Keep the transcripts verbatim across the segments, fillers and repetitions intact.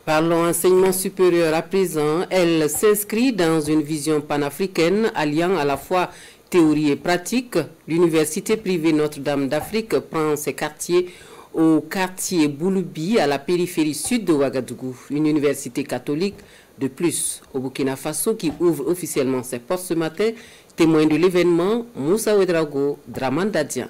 Parlons enseignement supérieur à présent. Elle s'inscrit dans une vision panafricaine alliant à la fois théorie et pratique. L'université privée Notre-Dame d'Afrique prend ses quartiers au quartier Bouloubi à la périphérie sud de Ouagadougou. Une université catholique de plus au Burkina Faso qui ouvre officiellement ses portes ce matin. Témoin de l'événement, Moussa Ouedraogo, Draman Dadian.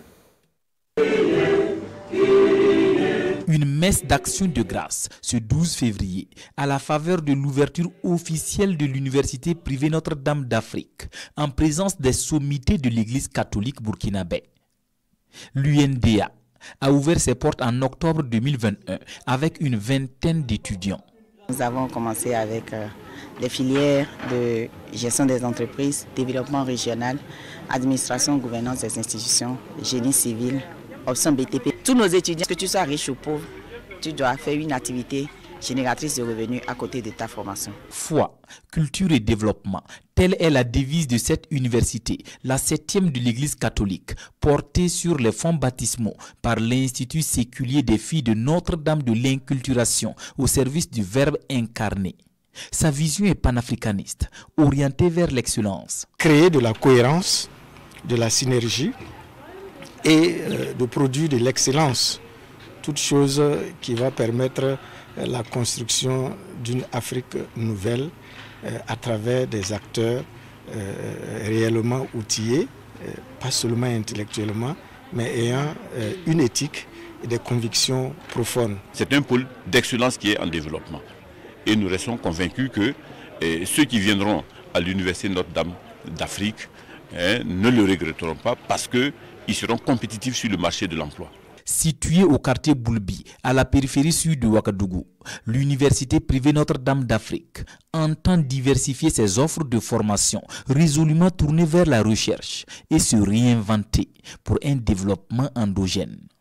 Une messe d'action de grâce ce douze février à la faveur de l'ouverture officielle de l'université privée Notre-Dame d'Afrique en présence des sommités de l'église catholique burkinabé. L'U N D A a ouvert ses portes en octobre deux mille vingt et un avec une vingtaine d'étudiants. Nous avons commencé avec euh, les filières de gestion des entreprises, développement régional, administration, gouvernance des institutions, génie civil, option B T P. Tous nos étudiants, que tu sois riche ou pauvre, tu dois faire une activité génératrice de revenus à côté de ta formation. Foi, culture et développement, telle est la devise de cette université, la septième de l'Église catholique, portée sur les fonds baptismaux par l'Institut séculier des filles de Notre-Dame de l'Inculturation au service du Verbe incarné. Sa vision est panafricaniste, orientée vers l'excellence. Créer de la cohérence, de la synergie et euh, de produire de l'excellence, toute chose qui va permettre la construction d'une Afrique nouvelle euh, à travers des acteurs euh, réellement outillés, euh, pas seulement intellectuellement, mais ayant euh, une éthique et des convictions profondes. C'est un pôle d'excellence qui est en développement. Et nous restons convaincus que eh, ceux qui viendront à l'Université Notre-Dame d'Afrique eh, ne le regretteront pas parce qu'ils seront compétitifs sur le marché de l'emploi. Située au quartier Boulbi, à la périphérie sud de Ouagadougou, l'université privée Notre-Dame d'Afrique entend diversifier ses offres de formation, résolument tournées vers la recherche et se réinventer pour un développement endogène.